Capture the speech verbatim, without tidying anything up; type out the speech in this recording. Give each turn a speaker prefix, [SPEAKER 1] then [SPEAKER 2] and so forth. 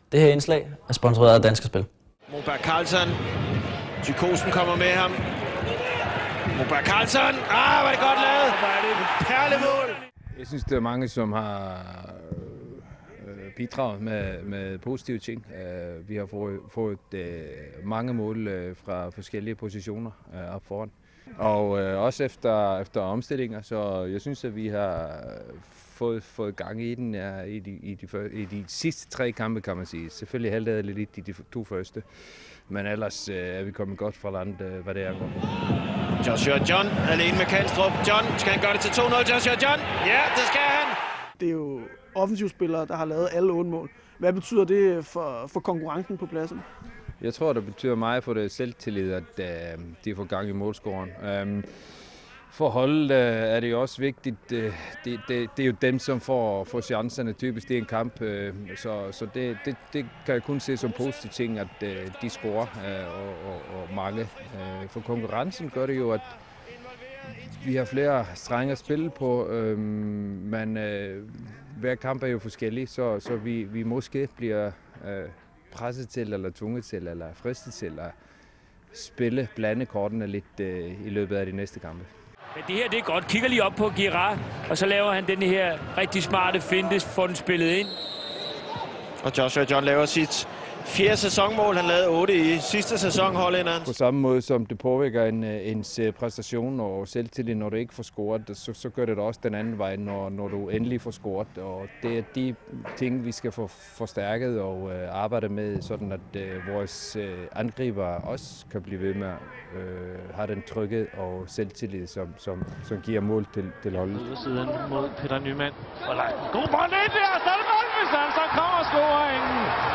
[SPEAKER 1] Det her indslag er sponsoreret af Danske Spil.
[SPEAKER 2] Moberg Karlsson. Psykosen kommer med ham. Moberg Karlsson. Ah, var det godt lavet. Hvor er det et perlemål.
[SPEAKER 3] Jeg synes, der er mange, som har bidraget med, med positive ting. Vi har fået, fået mange mål fra forskellige positioner op foran. Og også efter, efter omstillinger, så jeg synes, at vi har fået, fået gang i den ja, i, de, i, de, i de sidste tre kampe, kan man sige. Selvfølgelig halvdelen lidt i de to første, men ellers er vi kommet godt fra landet, hvad det er.
[SPEAKER 2] Joshua John alene med Kanstrup. John, skal han gøre det til to nul? Joshua John? Ja, det skal han!
[SPEAKER 4] Det er jo offensivspillere, der har lavet alle otte mål. Hvad betyder det for, for konkurrencen på pladsen?
[SPEAKER 3] Jeg tror, det betyder meget for det selvtillid, at uh, de får gang i målscoren. Um, for holdet uh, er det jo også vigtigt. Uh, det, det, det er jo dem, som får, får chancerne typisk i en kamp. Uh, så så det, det, det kan jeg kun se som positive ting, at uh, de scorer uh, og, og, og mange. Uh, for konkurrencen gør det jo, at vi har flere strenge at spille på, uh, men uh, hver kamp er jo forskellig, så, så vi, vi måske bliver uh, presset til, eller tvunget til, eller fristet til at spille, blande kortene lidt uh, i løbet af de næste kampe.
[SPEAKER 5] Men det her, det er godt. Kigger lige op på Girard, og så laver han den her rigtig smarte finte, får den spillet ind.
[SPEAKER 2] Og Joshua John laver sit fjerde sæsonmål. Han lavede otte i sidste sæson, hollænderen.
[SPEAKER 3] På samme måde som det påvirker en, ens præstation og selvtillid, når du ikke får scoret, så, så gør det også den anden vej, når, når du endelig får scoret. Og det er de ting, vi skal få forstærket og uh, arbejde med, sådan at uh, vores uh, angriber også kan blive ved med at uh, have den tryghed og selvtillid, som, som, som giver mål til, til holdet.
[SPEAKER 6] Siden mod Peter Nyman. God bold ind der, så er det mål, hvis han så kommer scoringen.